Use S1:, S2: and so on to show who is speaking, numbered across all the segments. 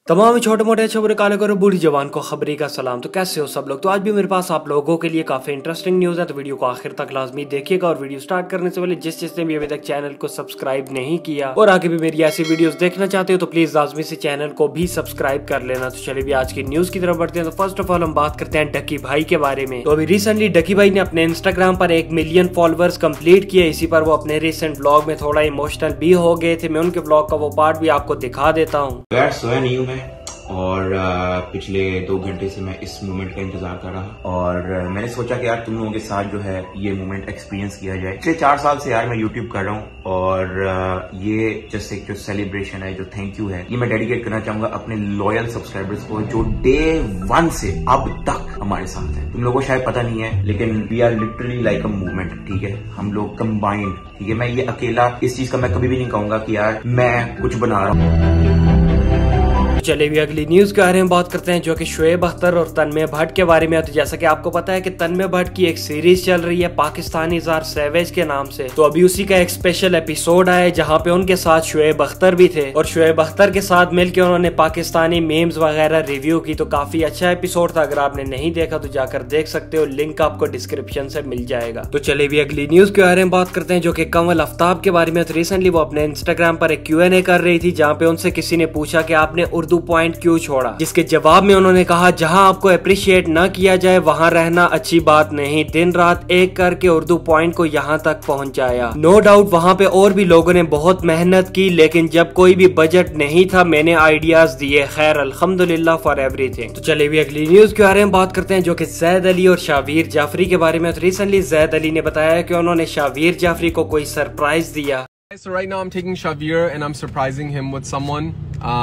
S1: तमाम छोटे मोटे अच्छे बुरे काले और बूढ़ी जवान को खबरी का सलाम। तो कैसे हो सब लोग। तो आज भी मेरे पास आप लोगों के लिए काफी इंटरेस्टिंग न्यूज है, तो वीडियो को आखिर तक लाजमी देखिएगा। और वीडियो स्टार्ट करने से पहले जिसने भी अभी तक चैनल को सब्सक्राइब नहीं किया और आगे भी मेरी ऐसी वीडियोस देखना चाहते हो तो प्लीज लाजमी से चैनल को भी सब्सक्राइब कर लेना। तो चलिए भी आज की न्यूज की तरफ बढ़ते हैं। तो फर्स्ट ऑफ ऑल हम बात करते हैं डकी भाई के बारे में। तो अभी रिसेंटली डकी भाई ने अपने इंस्टाग्राम पर 1 मिलियन फॉलोअर्स कंप्लीट किए। इसी पर वो अपने रिसेंट व्लॉग में थोड़ा इमोशनल भी हो गए थे। मैं उनके व्लॉग का वो पार्ट भी आपको दिखा देता हूँ।
S2: सोया नहीं हूँ मैं और पिछले 2 घंटे से मैं इस मोमेंट का इंतजार कर रहा और मैंने सोचा कि यार तुम लोगों के साथ जो है ये मोमेंट एक्सपीरियंस किया जाए। पिछले 4 साल से यार मैं यूट्यूब कर रहा हूँ और ये जस्ट एक जो सेलिब्रेशन है, जो थैंक यू है, ये मैं डेडिकेट करना चाहूंगा अपने लॉयल सब्सक्राइबर्स को जो डे 1 से अब तक हमारे साथ है। तुम लोगों को शायद पता नहीं है लेकिन we are literally like a movement. ठीक है, हम लोग कंबाइंड। ठीक है, मैं ये अकेला इस चीज का मैं कभी भी नहीं कहूंगा कि यार मैं कुछ बना रहा हूँ।
S1: चलिए भी अगली न्यूज के बारे में बात करते हैं जो कि शोएब अख्तर और तन्मय भट्ट के बारे में है। तो जैसा कि आपको पता है कि तन्मय भट्ट की एक सीरीज चल रही है पाकिस्तानी जार सैवेज के नाम से। तो अभी उसी का एक स्पेशल एपिसोड आया जहां पे उनके साथ शोएब अख्तर भी थे और शोएब अख्तर के साथ मिलकर उन्होंने पाकिस्तानी मीम्स वगैरह रिव्यू की। तो काफी अच्छा एपिसोड था। अगर आपने नहीं देखा तो जाकर देख सकते हो, लिंक आपको डिस्क्रिप्शन से मिल जाएगा। तो चलिए भी अगली न्यूज के बारे में बात करते हैं जो कि कंवल आफ्ताब के बारे में। तो रिसेंटली वो अपने इंस्टाग्राम पर एक Q&A कर रही थी जहाँ पे उनसे किसी ने पूछा कि आपने उर्दू पॉइंट क्यों छोड़ा, जिसके जवाब में उन्होंने कहा जहां आपको अप्रिशिएट न किया जाए वहां रहना अच्छी बात नहीं। दिन रात एक करके उर्दू पॉइंट को यहां तक पहुंचाया। नो डाउट वहां पे और भी लोगों ने बहुत मेहनत की लेकिन जब कोई भी बजट नहीं था मैंने आइडियाज दिए। खैर अल्हम्दुलिल्लाह फॉर एवरीथिंग। तो चलिए भी अगली न्यूज के बारे में बात करते हैं जो कि जैद अली और शावीर जाफरी के बारे में। तो रिसेंटली जैद अली ने बताया कि उन्होंने शावीर जाफरी को कोई सरप्राइज दिया।
S3: So right now I'm taking Shavir and I'm surprising him with someone.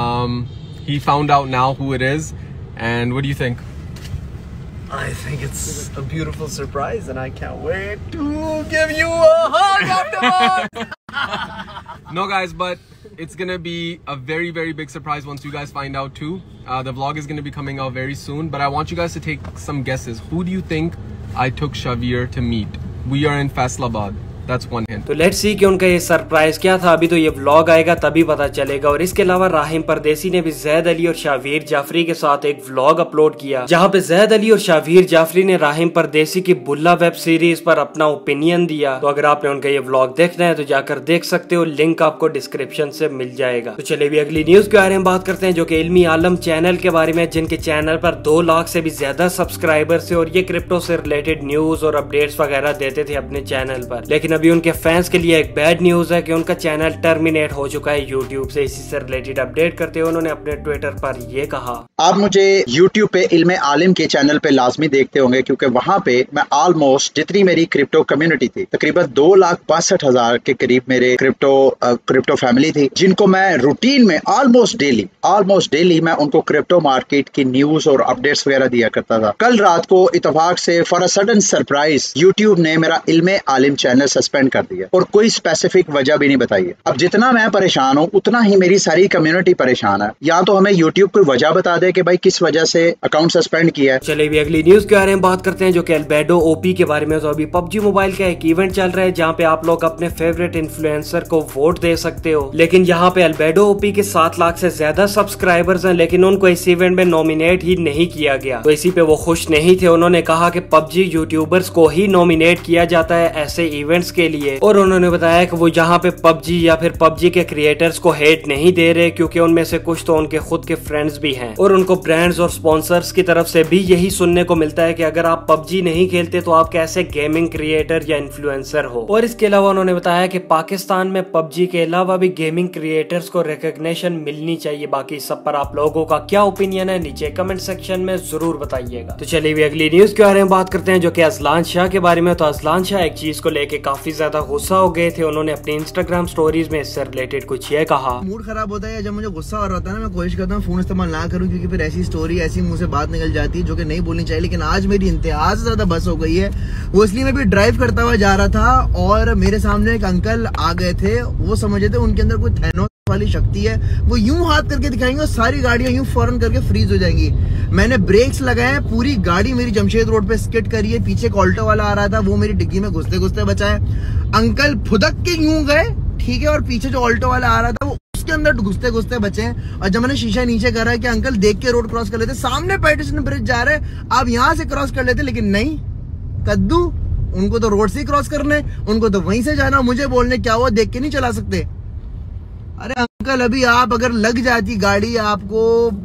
S3: He found out now who it is, and what do you think?
S4: I think it's a beautiful surprise and I can't wait to give you a hug afterwards.
S3: No guys, but it's gonna be a very big surprise once you guys find out too. The vlog is gonna be coming out very soon, but I want you guys to take some guesses. Who do you think I took Shavir to meet? We are in Faisalabad. That's one hint.
S1: तो let's see कि उनका ये surprise क्या था। अभी तो ये vlog आएगा तभी पता चलेगा। और इसके अलावा राहिम परदेसी ने भी जैद अली और शावीर जाफरी के साथ एक व्लॉग अपलोड किया जहां पे जैद अली और शावीर जाफरी ने राहिम परदेसी की बुल्ला वेब सीरीज पर अपना ओपिनियन दिया। तो अगर आपने उनका ये व्लॉग देखना है तो जाकर देख सकते हो, लिंक आपको डिस्क्रिप्शन से मिल जाएगा। तो चलिए भी अगली न्यूज के बारे में बात करते हैं जो कि इल्मी आलम चैनल के बारे में, जिनके चैनल पर 2 लाख से भी ज्यादा सब्सक्राइबर्स थे और ये क्रिप्टो से रिलेटेड न्यूज और अपडेट्स वगैरह देते थे अपने चैनल पर। लेकिन अभी उनके फैंस के लिए एक बैड न्यूज है कि उनका चैनल टर्मिनेट हो चुका है यूट्यूब से। इसी से रिलेटेड अपडेट करते हुए उन्होंने अपने ट्विटर पर ये कहा।
S5: आप मुझे यूट्यूब पे इल्मे आलिम के चैनल पे लाजमी देखते होंगे क्योंकि वहाँ पे मैं ऑलमोस्ट जितनी मेरी क्रिप्टो कम्युनिटी थी तकरीबन 2,62,000 के करीब मेरे क्रिप्टो फैमिली थी, जिनको मैं रूटीन में ऑलमोस्ट डेली मैं उनको क्रिप्टो मार्केट की न्यूज और अपडेट्स वगैरह दिया करता था। कल रात को इत्तेफाक से for a sudden surprise YouTube ने मेरा इल्मे आलिम चैनल सस्पेंड कर दिया और कोई स्पेसिफिक वजह भी नहीं बताई है। अब जितना मैं परेशान हूँ उतना ही मेरी सारी कम्युनिटी परेशान है। या तो हमें यूट्यूब कोई वजह बता दे कि भाई किस वजह से अकाउंट सस्पेंड किया है।
S1: चलिए भी अगली न्यूज के बारे में बात करते हैं जो कि अल्बेडो ओपी के बारे में। तो अभी PUBG मोबाइल का एक इवेंट चल रहा है जहाँ पे आप लोग अपने फेवरेट इन्फ्लुएंसर को वोट दे सकते हो। लेकिन यहाँ पे अल्बेडो ओपी के 7 लाख से ज्यादा सब्सक्राइबर्स हैं लेकिन उनको इस इवेंट में नॉमिनेट ही नहीं किया गया। तो इसी पे वो खुश नहीं थे। उन्होंने कहा कि PUBG यूट्यूबर्स को ही नॉमिनेट किया जाता है ऐसे इवेंट्स के लिए। और उन्होंने बताया कि वो यहाँ पे PUBG या फिर PUBG के क्रिएटर्स को हेट नहीं दे रहे क्योंकि उनमें से कुछ तो उनके खुद के फ्रेंड्स भी हैं और उनको ब्रांड्स और स्पॉन्सर्स की तरफ से भी यही सुनने को मिलता है कि अगर आप PUBG नहीं खेलते तो आप कैसे गेमिंग क्रिएटर या इन्फ्लुएंसर हो। और इसके अलावा उन्होंने बताया कि पाकिस्तान में PUBG के अलावा भी गेमिंग क्रिएटर्स को रिकॉग्निशन मिलनी चाहिए। बाकी सब पर आप लोगों का क्या ओपिनियन है नीचे कमेंट सेक्शन में जरूर बताइएगा। तो चलिए भी अगली न्यूज के बारे में बात करते हैं जो कि अजलान शाह के बारे में। तो अजलान शाह एक चीज को लेके काफी ज्यादा गुस्सा हो गए थे। उन्होंने अपने इंस्टाग्राम स्टोरीज में इससे रिलेटेड कुछ ये कहा।
S4: मूड खराब होता है जब मुझे गुस्सा हो रहा है ना, मैं कोशिश करता हूँ फोन इस्तेमाल ना करूँ क्योंकि फिर ऐसी स्टोरी ऐसी मुंह से बात निकल जाती है जो कि नहीं बोलनी चाहिए। लेकिन आज मेरी इंतहा से ज्यादा बस हो गई है। वो इसलिए मैं भी ड्राइव करता हुआ जा रहा था और मेरे सामने एक अंकल आ गए थे। वो समझ रहे थे उनके अंदर कोई थैनोस वाली शक्ति है, वो यूं हाथ करके दिखाएंगे और सारी गाड़ियां यूं फौरन करके फ्रीज हो जाएंगी। मैंने ब्रेक्स लगाए, पूरी गाड़ी मेरी जमशेद रोड पे स्किड करी है। पीछे एक ऑल्टो वाला आ रहा था, वो मेरी डिग्गी में घुसते घुसते बचा है। अंकल फुदक के यूं गए, ठीक है, और पीछे जो ऑल्टो वाला आ रहा था वो उसके अंदर घुसते घुसते बचे हैं। और जब मैंने शीशा नीचे करा कि अंकल देख के रोड क्रॉस कर लेते, सामने पेडिस्ट्रियन ब्रिज जा रहे हैं, आप यहाँ से क्रॉस कर लेते, लेकिन नहीं, कद्दू, उनको तो रोड से ही क्रॉस करने, उनको तो वहीं से जाना, मुझे बोलने क्या हुआ देख के नहीं चला सकते। अरे अंकल अभी आप अगर लग जाती गाड़ी आपको,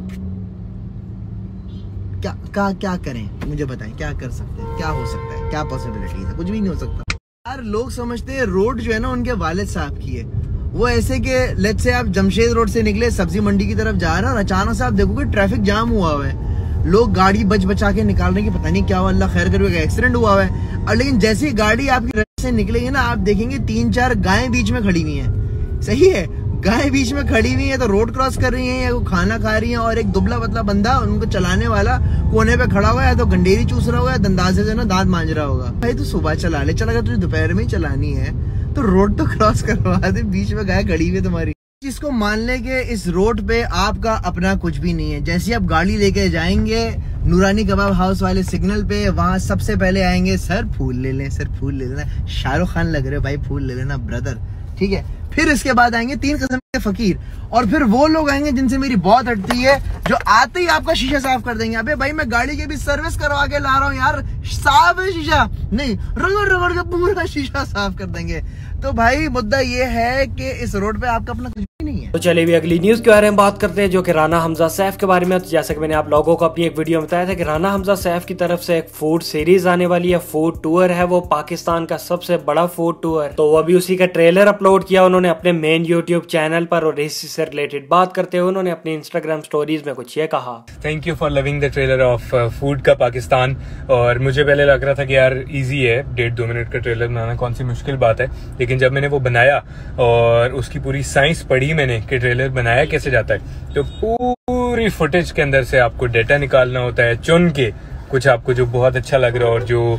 S4: क्या करें मुझे बताएं, क्या कर सकते हैं, क्या हो सकता है, क्या पॉसिबिलिटीज है? कुछ भी नहीं हो सकता यार। लोग समझते हैं रोड जो है ना उनके वालिद साहब की है। वो ऐसे कि लेट्स से आप जमशेद रोड से निकले सब्जी मंडी की तरफ जा रहे हैं और अचानक से आप देखोगे ट्रैफिक जाम हुआ है, लोग गाड़ी बचा के निकाल रहे हैं कि पता नहीं क्या हुआ, अल्लाह खैर करे, एक्सीडेंट हुआ है। और लेकिन जैसे ही गाड़ी आपकी रास्ते से निकलेगी ना, आप देखेंगे 3-4 गायें बीच में खड़ी हुई हैं। सही है, गाय बीच में खड़ी हुई है तो रोड क्रॉस कर रही है या वो खाना खा रही है, और एक दुबला पतला बंदा उनको चलाने वाला कोने पे खड़ा हुआ है, तो गंडेरी चूस रहा हुआ है, दंदाजे से ना दांत मांज रहा होगा। भाई तू सुबह चला ले, चल अगर तुझे दोपहर में ही चलानी है तो रोड तो क्रॉस करवा दे, बीच में गाय खड़ी हुई है तुम्हारी। जिसको मान ले कि इस रोड पे आपका अपना कुछ भी नहीं है। जैसे आप गाड़ी लेके जाएंगे नूरानी कबाब हाउस वाले सिग्नल पे, वहां सबसे पहले आएंगे, सर फूल ले लें, सर फूल ले लेना, शाहरुख खान लग रहे हो भाई, फूल ले लेना ब्रदर, ठीक है। फिर इसके बाद आएंगे 3 किस्म के फकीर, और फिर वो लोग आएंगे जिनसे मेरी बहुत हटती है, जो आते ही आपका शीशा साफ कर देंगे। अबे भाई मैं गाड़ी की भी सर्विस करवा के ला रहा हूँ यार, साफ है शीशा, नहीं रगड़ के पूरा शीशा साफ कर देंगे। तो भाई मुद्दा ये है कि इस रोड पे आपका अपना कुछ भी नहीं है।
S1: तो चलिए भी अगली न्यूज के बारे में बात करते हैं, जो कि राना हमजा सैफ के बारे में। तो जैसा कि मैंने आप लोगों को अपनी एक वीडियो में बताया था कि राना हमजा सैफ की तरफ से एक फूड सीरीज आने वाली है, फूड टूर है, वो पाकिस्तान का सबसे बड़ा फूड टूर। तो वो अभी उसी का ट्रेलर अपलोड किया उन्होंने अपने मेन यूट्यूब चैनल पर, और इसी से रिलेटेड बात करते हुए उन्होंने अपनी इंस्टाग्राम स्टोरीज में कुछ ये कहा।
S6: Thank you for loving the trailer of food का पाकिस्तान। और मुझे पहले लग रहा था कि यार इजी है 1.5-2 मिनट का ट्रेलर बनाना, कौन सी मुश्किल बात है। लेकिन जब मैंने वो बनाया और उसकी पूरी साइंस पढ़ी मैंने कि ट्रेलर बनाया कैसे जाता है, तो पूरी फुटेज के अंदर से आपको डेटा निकालना होता है, चुन के कुछ आपको जो बहुत अच्छा लग रहा है और जो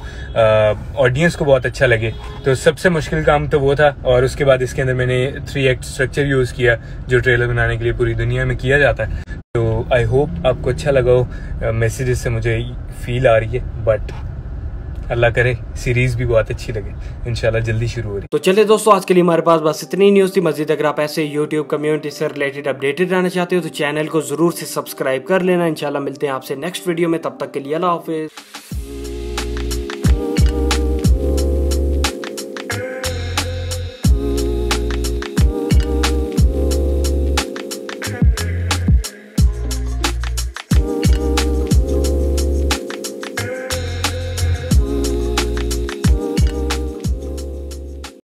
S6: ऑडियंस को बहुत अच्छा लगे। तो सबसे मुश्किल काम तो वो था। और उसके बाद इसके अंदर मैंने 3 एक्ट स्ट्रक्चर यूज किया जो ट्रेलर बनाने के लिए पूरी दुनिया में किया जाता है। तो आई होप आपको अच्छा लगा हो। मैसेजेस से मुझे फील आ रही है, बट अल्लाह करे सीरीज भी बहुत अच्छी लगे, इंशाल्लाह जल्दी शुरू हो रही।
S1: तो चलिए दोस्तों, आज के लिए हमारे पास बस इतनी न्यूज थी। मजीद अगर आप ऐसे यूट्यूब कम्युनिटी से रिलेटेड अपडेटेड रहना चाहते हो तो चैनल को जरूर से सब्सक्राइब कर लेना। इंशाल्लाह मिलते हैं आपसे नेक्स्ट वीडियो में, तब तक के लिए अल्लाह हाफिज।